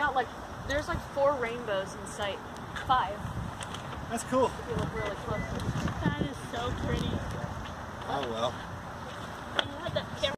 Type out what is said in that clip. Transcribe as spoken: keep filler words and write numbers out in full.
got like, there's like four rainbows in sight. Five. That's cool. If you look really close. That is so pretty.